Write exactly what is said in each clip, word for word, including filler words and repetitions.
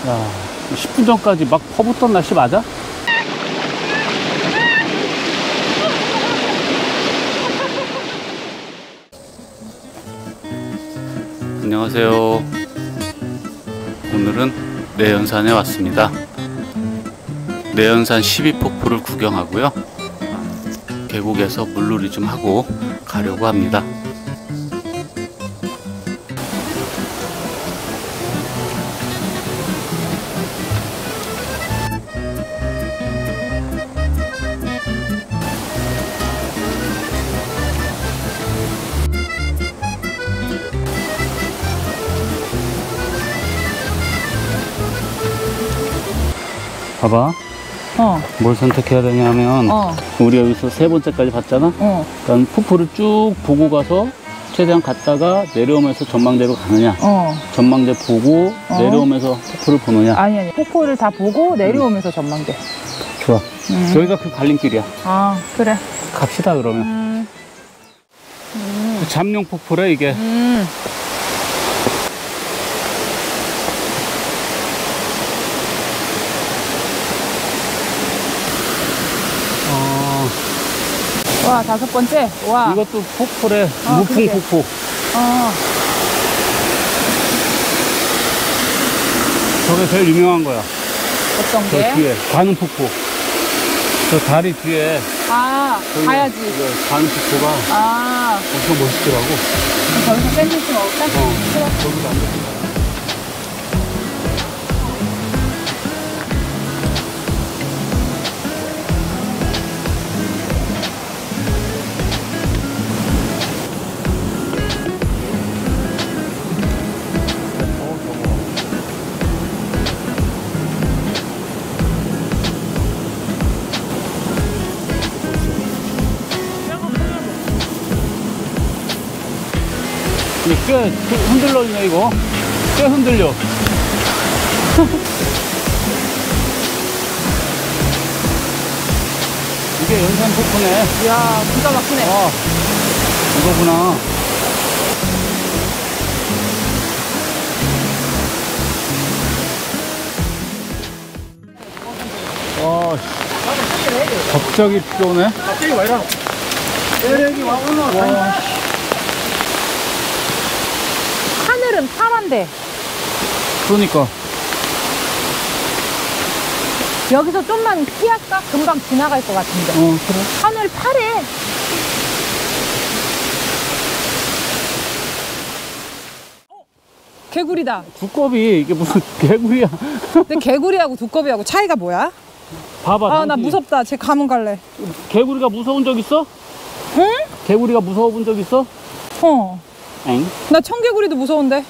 야, 십 분 전까지 막 퍼붓던 날씨 맞아? 안녕하세요. 오늘은 내연산에 왔습니다. 내연산 십이 폭포를 구경하고요. 계곡에서 물놀이 좀 하고 가려고 합니다. 봐봐. 어. 뭘 선택해야 되냐면 어. 우리 여기서 세 번째까지 봤잖아. 어. 그러니까 폭포를 쭉 보고 가서 최대한 갔다가 내려오면서 전망대로 가느냐. 어. 전망대 보고 어. 내려오면서 폭포를 보느냐. 아니 아니. 폭포를 다 보고 내려오면서 음. 전망대. 좋아. 음. 여기가 그 갈림길이야. 아 그래. 갑시다 그러면. 음. 음. 그 잠룡 폭포래 이게. 음. 와, 다섯 번째. 와. 이것도 폭포래. 어, 무풍 그러게. 폭포. 어. 저게 제일 유명한 거야. 어떤 저 게? 뒤에 관음 폭포. 저 다리 뒤에. 아, 저기, 가야지. 이거 관음 폭포가 아. 엄청 멋있더라고. 저기서 샌드위치 먹을까? 어. 그래. 거기도 안 돼. 이게 꽤 흔들려 있네 이거. 꽤 흔들려. 이게 연산 폭포네. 이야, 기가 막히네. 아, 이거구나. 와, 갑자기 비가 오네. 갑자기 와 이러. 에레기 와 오노. 와. 하늘은 파란데. 그러니까. 여기서 좀만 피할까? 금방 지나갈 것 같은데. 어, 그래. 하늘 파래. 어, 개구리다. 두꺼비, 이게 무슨 개구리야. 근데 개구리하고 두꺼비하고 차이가 뭐야? 봐봐. 아, 나 당신이. 무섭다. 쟤 가면 갈래. 개구리가 무서운 적 있어? 응? 개구리가 무서워 본 적 있어? 어. 엥? 나 청개구리도 무서운데.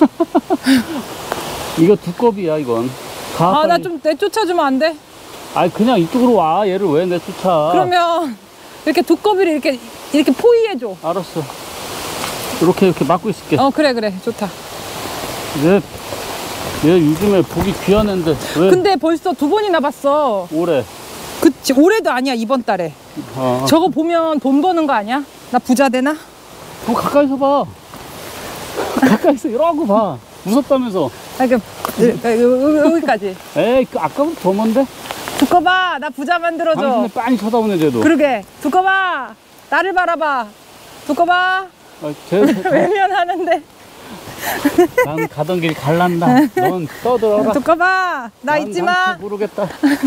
이거 두꺼비야, 이건. 가, 아, 나 빨리. 좀 내쫓아주면 안 돼? 아니, 그냥 이쪽으로 와. 얘를 왜 내쫓아. 그러면 이렇게 두꺼비를 이렇게 이렇게 포위해줘. 알았어. 이렇게, 이렇게 막고 있을게. 어, 그래, 그래. 좋다. 얘, 얘 요즘에 보기 귀한 앤데, 왜? 근데 벌써 두 번이나 봤어. 올해. 그치, 올해도 아니야, 이번 달에. 어. 저거 보면 돈 버는 거 아니야? 나 부자 되나? 어, 가까이서 봐. 가까이서 이러고 봐. 무섭다면서. 아, 그, 여기까지. 에이, 그 아까부터 더 먼데? 두꺼봐, 나 부자 만들어줘. 당신을 빤히 쳐다보네, 쟤도. 그러게. 두꺼봐, 나를 바라봐. 두꺼봐. 아, 쟤, 외면하는데. 난 가던 길 갈란다. 넌 떠들어라. 두꺼봐, 나 난, 잊지 난 마. 또 모르겠다.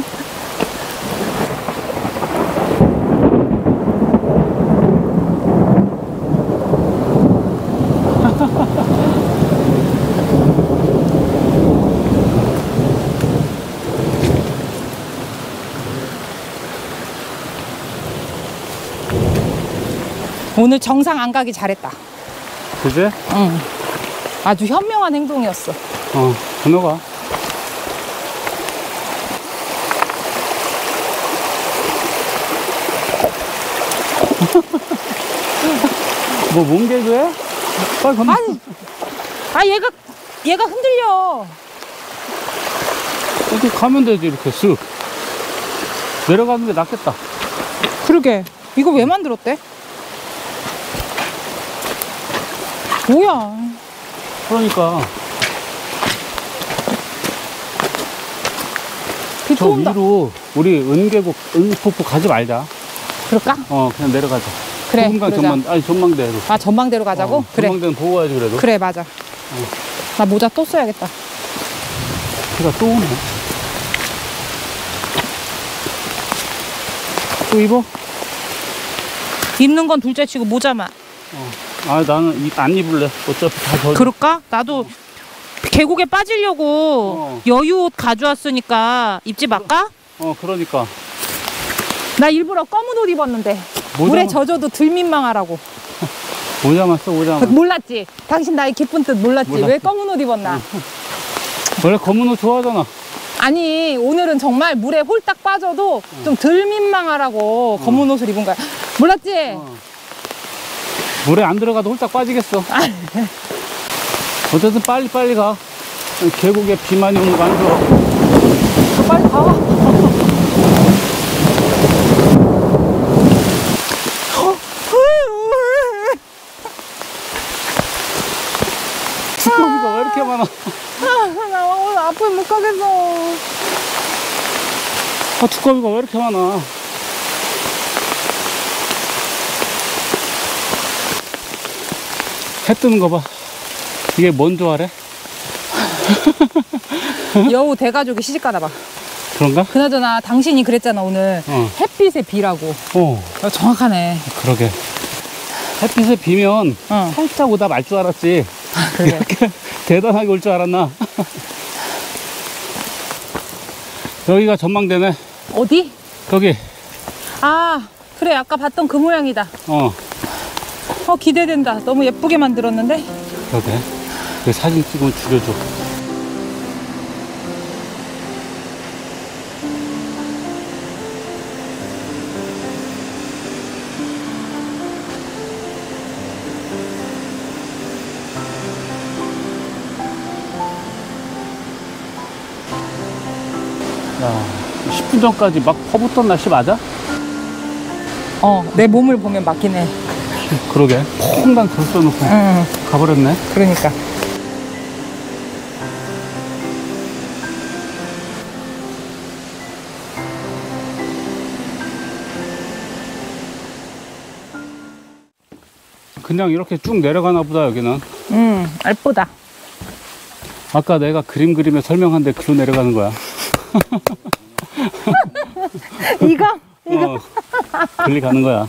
오늘 정상 안 가기 잘했다. 그제? 응. 아주 현명한 행동이었어. 어, 건너가. 뭐 몸개그해? 빨리 건너. 아니, 아 얘가 얘가 흔들려. 이렇게 가면 되지. 이렇게 쓱 내려가는 게 낫겠다. 그러게. 이거 왜 만들었대? 뭐야. 그러니까 저 또 온다. 위로 우리 은계곡, 은폭포 가지 말자. 그럴까? 어, 그냥 내려가자. 그래, 소금강 그러자. 전망, 아니 전망대로. 아, 전망대로 가자고? 어, 그래. 전망대는 보고 가야지 그래도. 그래, 맞아. 나 모자 또 써야겠다. 비가 또 오네. 또 입어? 입는 건 둘째 치고 모자만. 아, 나는 이, 안 입을래. 어차피 다 젖어. 그럴까? 나도 계곡에 빠지려고 어. 여유 옷 가져왔으니까 입지 말까? 어, 그러니까. 나 일부러 검은 옷 입었는데 모자만- 물에 젖어도 덜 민망하라고. 모자만 써, 모자만. 몰랐지? 당신 나의 깊은 뜻 몰랐지? 몰랐지. 왜 검은 옷 입었나? 원래 검은 옷 좋아하잖아. 아니, 오늘은 정말 물에 홀딱 빠져도 좀 덜 민망하라고 검은 옷을 입은 거야. 몰랐지? 어. 물에 안 들어가도 홀딱 빠지겠어. 어쨌든 빨리 빨리 가. 계곡에 비 많이 오는 거 안 좋아. 빨리 가. 두꺼비가 왜 이렇게 많아? 아, 나 오늘 앞에 못 가겠어. 아, 두꺼비가 왜 이렇게 많아? 해 뜨는 거 봐. 이게 뭔 조화래? 여우 대가족이 시집가나 봐. 그런가? 그나저나 당신이 그랬잖아 오늘. 어. 햇빛의 비라고. 어, 어, 정확하네. 그러게. 햇빛에 비면 어. 살짝 오다 말 줄 알았지. 그래. 이렇게 대단하게 올 줄 알았나? 여기가 전망대네. 어디? 거기. 아, 그래. 아까 봤던 그 모양이다. 어, 어, 기대된다. 너무 예쁘게 만들었는데? 그러게. 그 사진 찍으면 죽여줘. 야, 십 분 전까지 막 퍼붓던 날씨 맞아? 어, 내 몸을 보면 맞긴 해. 그러게. 퐁당 들써놓고 응, 가버렸네. 그러니까. 그냥 이렇게 쭉 내려가나 보다, 여기는. 응, 예쁘다. 아까 내가 그림 그리며 설명한 데 그로 내려가는 거야. 이거? 어, 글리 가는 거야.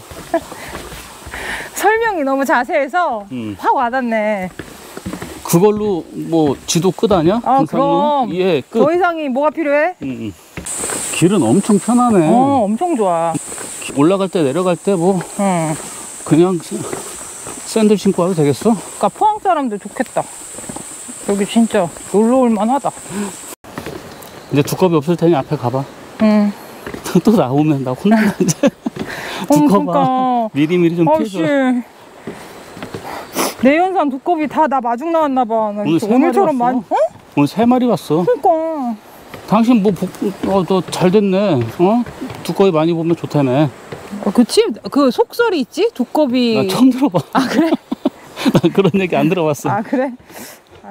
설명이 너무 자세해서 음. 확 와닿네. 그걸로 뭐 지도 끝 아니야? 아, 등산로? 그럼. 예, 끝. 더 이상이 뭐가 필요해? 음, 음. 길은 엄청 편하네. 어, 엄청 좋아. 올라갈 때 내려갈 때 뭐 응. 그냥 새- 샌들 신고 와도 되겠어? 그러니까 포항 사람들 좋겠다. 여기 진짜 놀러 올 만하다. 이제 두꺼비 없을 테니 앞에 가봐. 응. 또 나오면 나 혼난다 이제. 어, 두꺼봐. 그러니까. 미리미리 좀 아우씨. 피해줘. 내연산 두꺼비 다 나 마중 나왔나 봐. 나 오늘 세 마리 오늘처럼 왔어. 많이. 어? 오늘 세 마리 왔어. 그러니까. 당신 뭐, 복, 어, 너 잘 됐네. 어? 두꺼비 많이 보면 좋다며. 어, 그치? 그 속설이 있지? 두꺼비. 나 처음 들어봐. 아, 그래? 난 그런 얘기 안 들어봤어. 아, 그래? 아,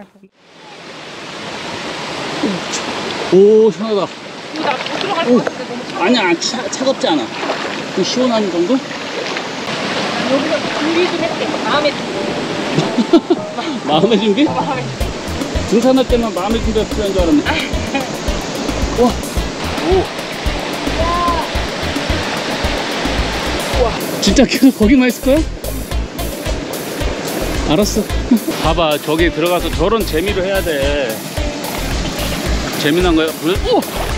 오, 시원하다. 나못 들어갈 오. 것 같은데 너무 차. 아니야, 차, 차갑지 않아. 그 시원한 정도? 여기가 준비 좀 했대. 마음에 들어. 마음의 준비? 마음에 등산할 때만 마음의 준비가 필요한 줄 알았네. 와, 오. 와, 진짜 계속 거기만 있을 거야? 알았어. 봐봐, 저기 들어가서 저런 재미로 해야 돼. 재미난 거야. 물? 오!